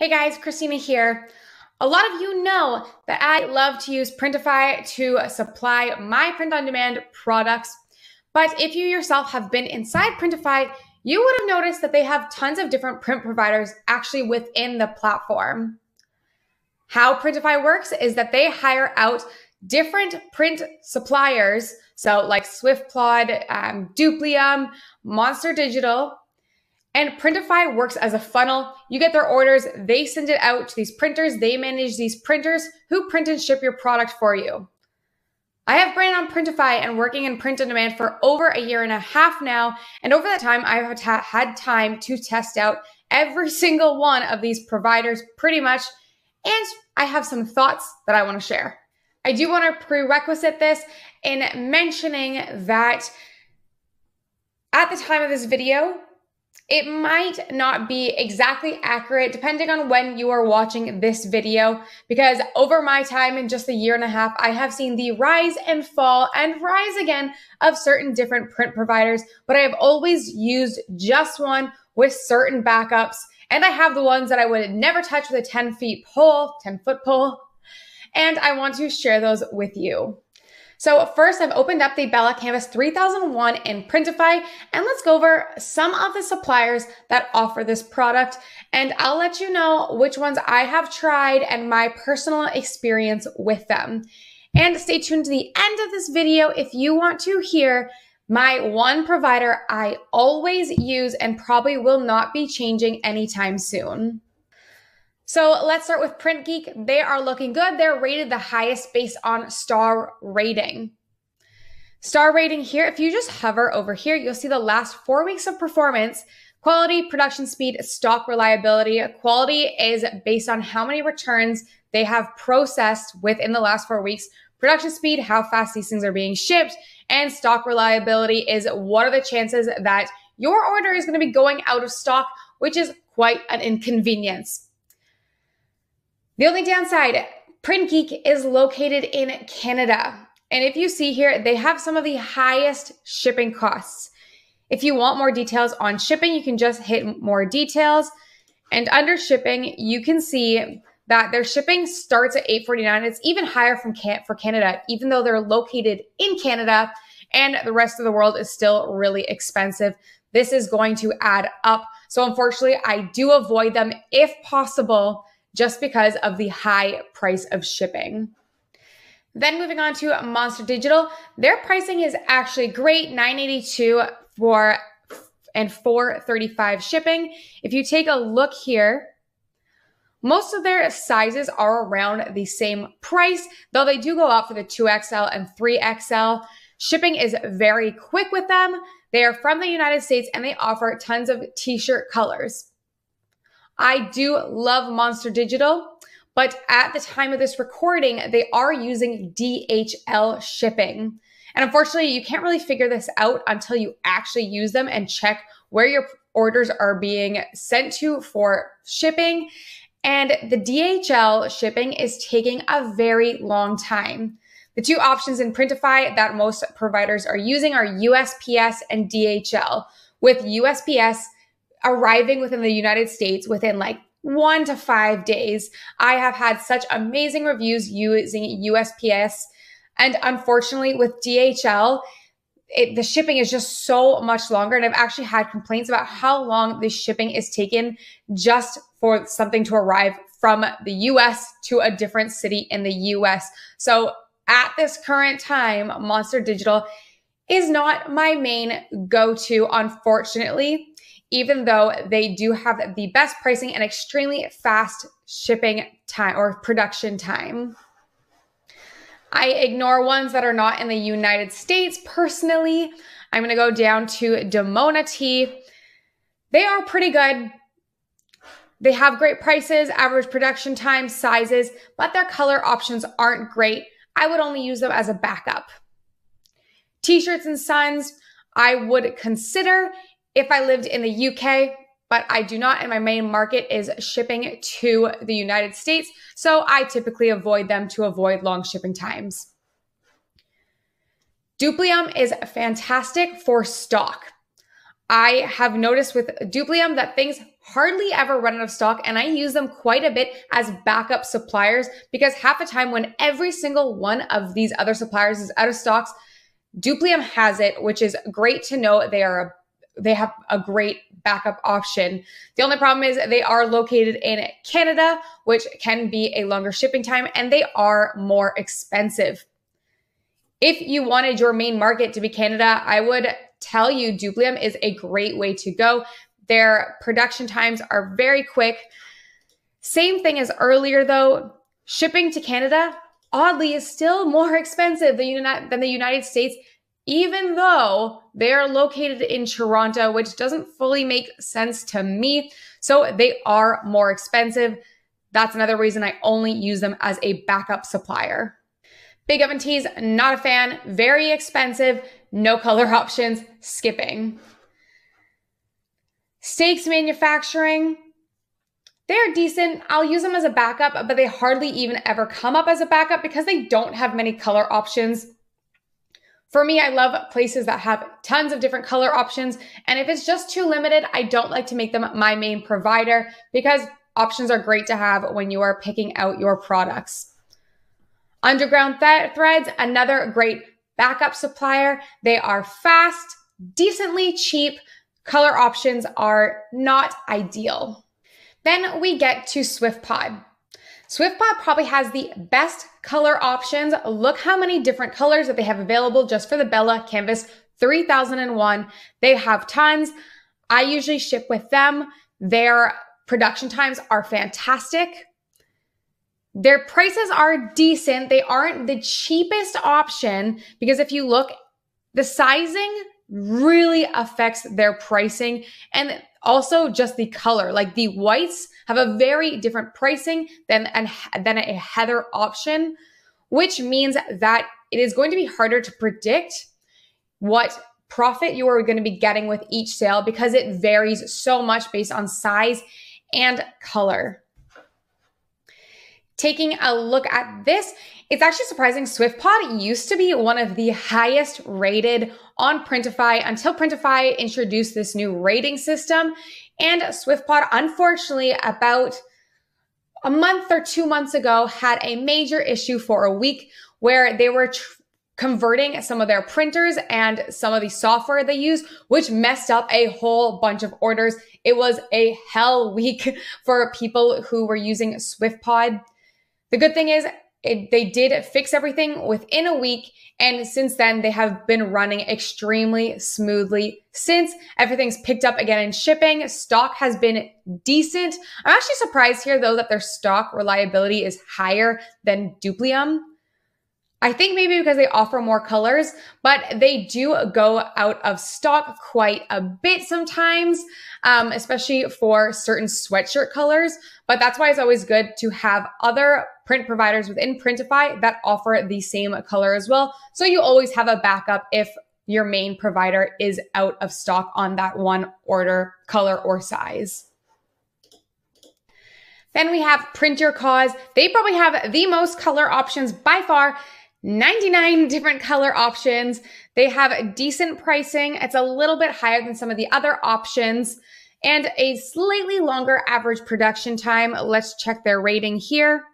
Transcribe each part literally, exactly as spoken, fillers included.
Hey guys, Christina here. A lot of you know that I love to use Printify to supply my print-on-demand products. But if you yourself have been inside Printify, you would have noticed that they have tons of different print providers actually within the platform. How Printify works is that they hire out different print suppliers, so like SwiftPlod, um, Duplium, Monster Digital, and Printify works as a funnel. You get their orders, they send it out to these printers, they manage these printers who print and ship your product for you. I have been on Printify and working in print on demand for over a year and a half now, and over that time I've had time to test out every single one of these providers pretty much, and I have some thoughts that I want to share. I do want to prerequisite this in mentioning that at the time of this video, it might not be exactly accurate depending on when you are watching this video, because over my time in just a year and a half, I have seen the rise and fall and rise again of certain different print providers, but I have always used just one with certain backups. And I have the ones that I would never touch with a ten feet pole, ten foot pole. And I want to share those with you. So first, I've opened up the Bella Canvas three thousand one in Printify, and let's go over some of the suppliers that offer this product, and I'll let you know which ones I have tried and my personal experience with them. And stay tuned to the end of this video if you want to hear my one provider I always use and probably will not be changing anytime soon. So let's start with PrintGeek. They are looking good. They're rated the highest based on star rating. Star rating here, if you just hover over here, you'll see the last four weeks of performance, quality, production speed, stock reliability. Quality is based on how many returns they have processed within the last four weeks. Production speed, how fast these things are being shipped, and stock reliability is what are the chances that your order is going to be going out of stock, which is quite an inconvenience. The only downside, PrintGeek is located in Canada. And if you see here, they have some of the highest shipping costs. If you want more details on shipping, you can just hit more details. And under shipping, you can see that their shipping starts at eight forty-nine. It's even higher from Can- for Canada, even though they're located in Canada and the rest of the world is still really expensive. This is going to add up. So unfortunately, I do avoid them if possible, just because of the high price of shipping. Then moving on to Monster Digital, their pricing is actually great, nine eighty-two for and four thirty-five shipping. If you take a look here, most of their sizes are around the same price, though they do go up for the two X L and three X L. Shipping is very quick with them. They are from the United States and they offer tons of t-shirt colors. I do love Monster Digital, but at the time of this recording, they are using D H L shipping. And unfortunately, you can't really figure this out until you actually use them and check where your orders are being sent to for shipping. And the D H L shipping is taking a very long time. The two options in Printify that most providers are using are U S P S and D H L, with U S P S arriving within the United States within like one to five days. I have had such amazing reviews using U S P S. And unfortunately with D H L, it, the shipping is just so much longer. And I've actually had complaints about how long the shipping is taken just for something to arrive from the U S to a different city in the U S. So at this current time, Monster Digital is not my main go-to, unfortunately, even though they do have the best pricing and extremely fast shipping time or production time. I ignore ones that are not in the United States personally. I'm gonna go down to Demona Tea. They are pretty good. They have great prices, average production time, sizes, but their color options aren't great. I would only use them as a backup. T-shirts and Sons, I would consider if I lived in the U K, but I do not, and my main market is shipping to the United States, so I typically avoid them to avoid long shipping times. Duplium is fantastic for stock. I have noticed with Duplium that things hardly ever run out of stock, and I use them quite a bit as backup suppliers because half the time when every single one of these other suppliers is out of stocks, Duplium has it, which is great to know. They are a, they have a great backup option. The only problem is they are located in Canada, which can be a longer shipping time, and they are more expensive. If you wanted your main market to be Canada, I would tell you Duplium is a great way to go. Their production times are very quick. Same thing as earlier though, shipping to Canada, oddly, is still more expensive than the United States, even though they're located in Toronto, which doesn't fully make sense to me. So they are more expensive. That's another reason I only use them as a backup supplier. Big Oven Tees, not a fan, very expensive, no color options, skipping. Steaks Manufacturing, they're decent. I'll use them as a backup, but they hardly even ever come up as a backup because they don't have many color options. For me, I love places that have tons of different color options. And if it's just too limited, I don't like to make them my main provider because options are great to have when you are picking out your products. Underground th- Threads, another great backup supplier. They are fast, decently cheap. Color options are not ideal. Then we get to SwiftPod. SwiftPod probably has the best color options. Look how many different colors that they have available just for the Bella Canvas three thousand one. They have tons. I usually ship with them. Their production times are fantastic. Their prices are decent. They aren't the cheapest option because if you look, the sizing really affects their pricing, and also just the color. Like the whites have a very different pricing than, an, than a heather option, which means that it is going to be harder to predict what profit you are going to be getting with each sale because it varies so much based on size and color. Taking a look at this, it's actually surprising. SwiftPod used to be one of the highest rated on Printify until Printify introduced this new rating system. And SwiftPod, unfortunately, about a month or two months ago, had a major issue for a week where they were tr- converting some of their printers and some of the software they use, which messed up a whole bunch of orders. It was a hell week for people who were using SwiftPod. The good thing is it, they did fix everything within a week. And since then, they have been running extremely smoothly since everything's picked up again in shipping. Stock has been decent. I'm actually surprised here, though, that their stock reliability is higher than Duplium. I think maybe because they offer more colors, but they do go out of stock quite a bit sometimes, um, especially for certain sweatshirt colors. But that's why it's always good to have other print providers within Printify that offer the same color as well. So you always have a backup if your main provider is out of stock on that one order, color, or size. Then we have Print Your Cause. They probably have the most color options by far. ninety-nine different color options. They have decent pricing. It's a little bit higher than some of the other options and a slightly longer average production time. Let's check their rating here.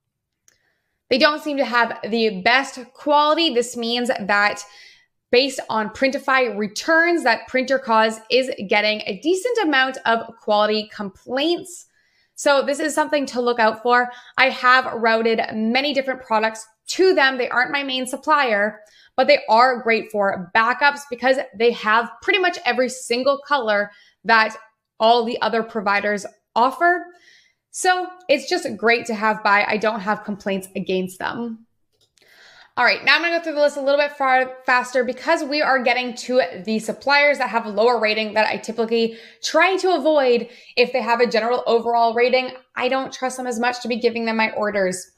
They don't seem to have the best quality. This means that based on Printify returns, that Print Your Cause is getting a decent amount of quality complaints. So this is something to look out for. I have routed many different products to them. They aren't my main supplier, but they are great for backups because they have pretty much every single color that all the other providers offer. So it's just great to have by. I don't have complaints against them. All right, now I'm gonna go through the list a little bit far faster because we are getting to the suppliers that have a lower rating that I typically try to avoid. If they have a general overall rating, I don't trust them as much to be giving them my orders.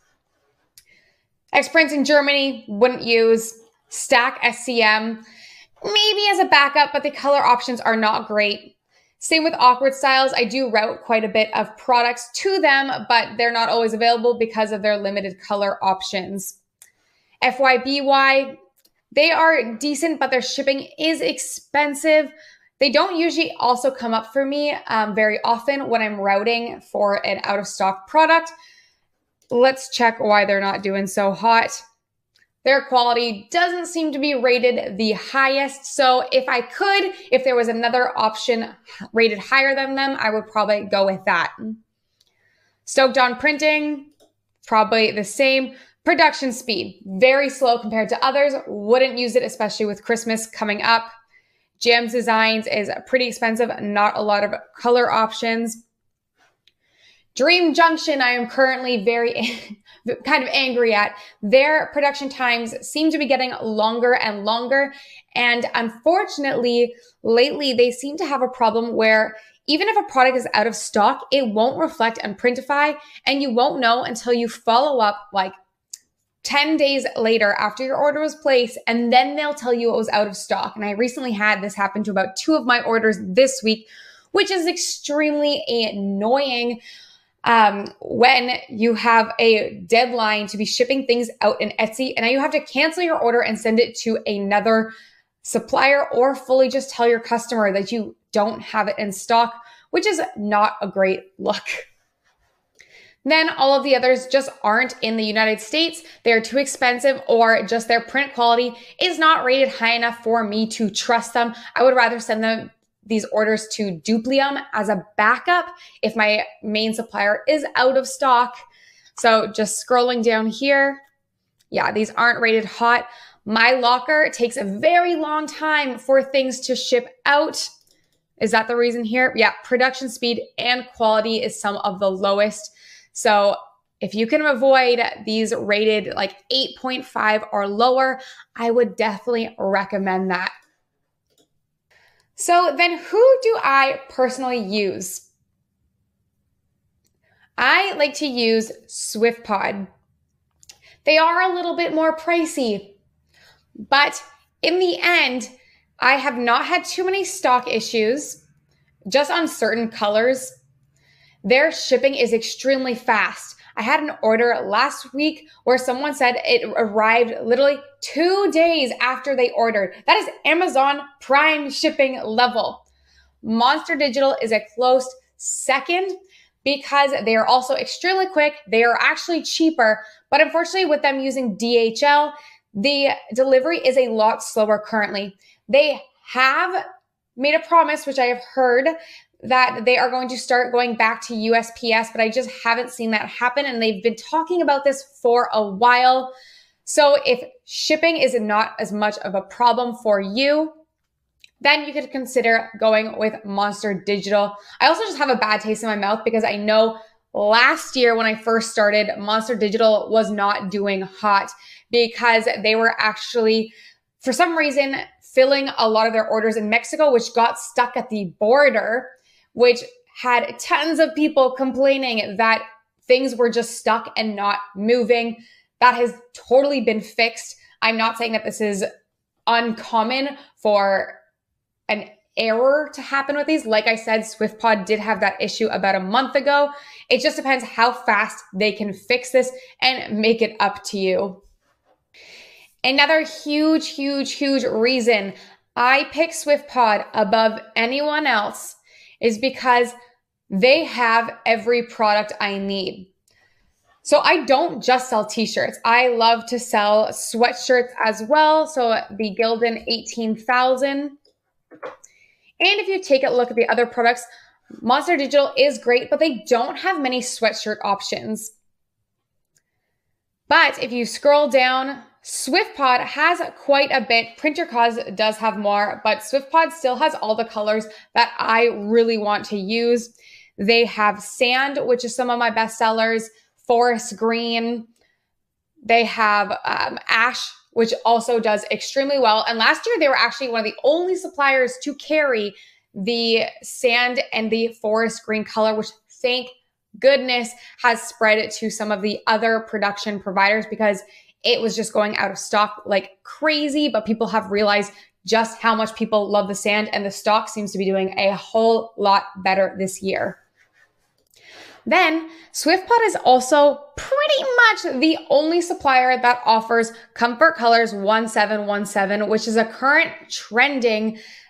Xprints in Germany, wouldn't use. Stack S C M, maybe as a backup, but the color options are not great. Same with Awkward Styles. I do route quite a bit of products to them, but they're not always available because of their limited color options. F Y B Y, they are decent, but their shipping is expensive. They don't usually also come up for me um, very often when I'm routing for an out of stock product. Let's check why they're not doing so hot. Their quality doesn't seem to be rated the highest. So if I could, if there was another option rated higher than them, I would probably go with that. Stoked on printing, probably the same. Production speed, very slow compared to others. Wouldn't use it, especially with Christmas coming up. Gems Designs is pretty expensive, not a lot of color options. Dream Junction, I am currently very kind of angry at. Their production times seem to be getting longer and longer. And unfortunately, lately, they seem to have a problem where even if a product is out of stock, it won't reflect on Printify, and you won't know until you follow up like ten days later after your order was placed, and then they'll tell you it was out of stock. And I recently had this happen to about two of my orders this week, which is extremely annoying um, when you have a deadline to be shipping things out in Etsy, and now you have to cancel your order and send it to another supplier, or fully just tell your customer that you don't have it in stock, which is not a great look. Then all of the others just aren't in the United States. They're too expensive, or just their print quality is not rated high enough for me to trust them. I would rather send them these orders to Duplium as a backup if my main supplier is out of stock. So just scrolling down here, yeah, these aren't rated hot. My locker takes a very long time for things to ship out. Is that the reason here? Yeah, production speed and quality is some of the lowest. So if you can avoid these rated like eight point five or lower, I would definitely recommend that. So then who do I personally use? I like to use SwiftPod. They are a little bit more pricey, but in the end, I have not had too many stock issues, just on certain colors. Their shipping is extremely fast. I had an order last week where someone said it arrived literally two days after they ordered. That is Amazon Prime shipping level. Monster Digital is a close second because they are also extremely quick. They are actually cheaper, but unfortunately with them using D H L, the delivery is a lot slower currently. They have made a promise, which I have heard, that they are going to start going back to U S P S, but I just haven't seen that happen. And they've been talking about this for a while. So if shipping is not as much of a problem for you, then you could consider going with Monster Digital. I also just have a bad taste in my mouth because I know last year when I first started, Monster Digital was not doing hot because they were actually, for some reason, filling a lot of their orders in Mexico, which got stuck at the border, which had tons of people complaining that things were just stuck and not moving. That has totally been fixed. I'm not saying that this is uncommon for an error to happen with these. Like I said, SwiftPod did have that issue about a month ago. It just depends how fast they can fix this and make it up to you. Another huge, huge, huge reason I pick SwiftPod above anyone else is because they have every product I need. So I don't just sell t-shirts. I love to sell sweatshirts as well. So the Gildan eighteen thousand. And if you take a look at the other products, Monster Digital is great, but they don't have many sweatshirt options. But if you scroll down, SwiftPod has quite a bit. Printer Cause does have more, but SwiftPod still has all the colors that I really want to use. They have sand, which is some of my best sellers, forest green. They have um, ash, which also does extremely well. And last year, they were actually one of the only suppliers to carry the sand and the forest green color, which thank goodness has spread it to some of the other production providers because it was just going out of stock like crazy, but people have realized just how much people love the sand, and the stock seems to be doing a whole lot better this year. Then SwiftPod is also pretty much the only supplier that offers Comfort Colors one seven one seven, which is a current trending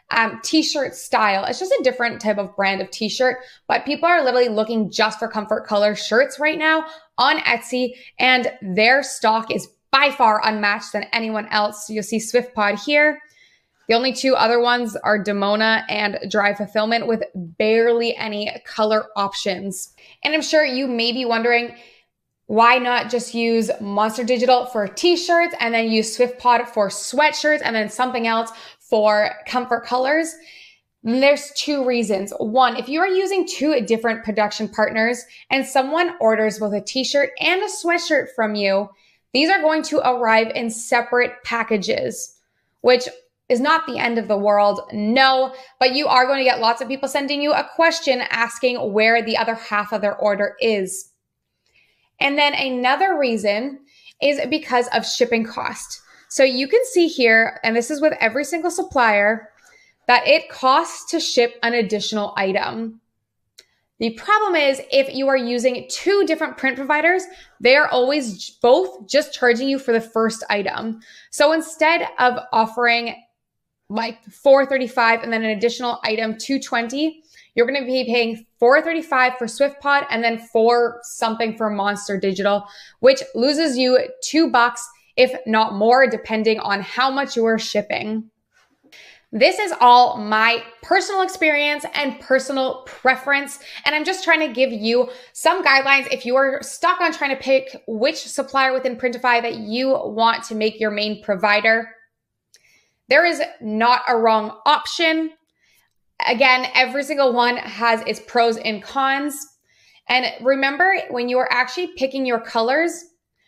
um, t-shirt style. It's just a different type of brand of t-shirt, but people are literally looking just for comfort color shirts right now on Etsy, and their stock is by far unmatched than anyone else. So you'll see SwiftPod here. The only two other ones are Demona and Dry Fulfillment with barely any color options. And I'm sure you may be wondering, why not just use Monster Digital for t-shirts and then use SwiftPod for sweatshirts and then something else for comfort colors? And there's two reasons. One, if you are using two different production partners and someone orders both a t-shirt and a sweatshirt from you, these are going to arrive in separate packages, which is not the end of the world, no, but you are going to get lots of people sending you a question asking where the other half of their order is. And then another reason is because of shipping cost. So you can see here, and this is with every single supplier, that it costs to ship an additional item. The problem is if you are using two different print providers, they are always both just charging you for the first item. So instead of offering like four thirty-five and then an additional item two twenty, you're going to be paying four thirty-five for SwiftPod and then four something for Monster Digital, which loses you two bucks, if not more, depending on how much you are shipping. This is all my personal experience and personal preference, and I'm just trying to give you some guidelines if you are stuck on trying to pick which supplier within Printify that you want to make your main provider. There is not a wrong option. Again, every single one has its pros and cons. And remember, when you are actually picking your colors,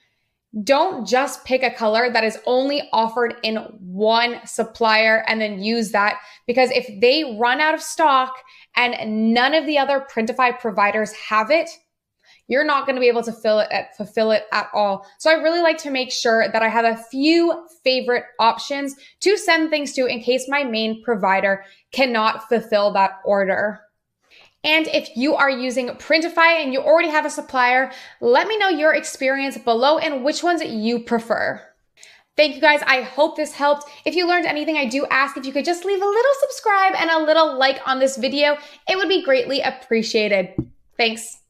don't just pick a color that is only offered in one supplier and then use that, because if they run out of stock and none of the other Printify providers have it, you're not going to be able to fill it at, fulfill it at all. So I really like to make sure that I have a few favorite options to send things to in case my main provider cannot fulfill that order. And if you are using Printify and you already have a supplier, let me know your experience below and which ones you prefer. Thank you guys. I hope this helped. If you learned anything, I do ask if you could just leave a little subscribe and a little like on this video. It would be greatly appreciated. Thanks.